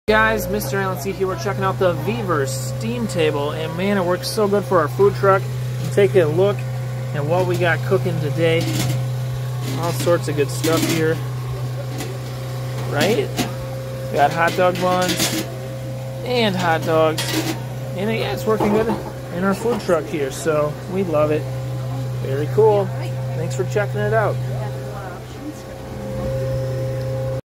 Guys, Mr. Alan C here. We're checking out the Vevor steam table, and man, it works so good for our food truck. Take a look at what we got cooking today. All sorts of good stuff here, right? We got hot dog buns and hot dogs, and yeah, it's working good in our food truck here, so we love it. Very cool. Thanks for checking it out.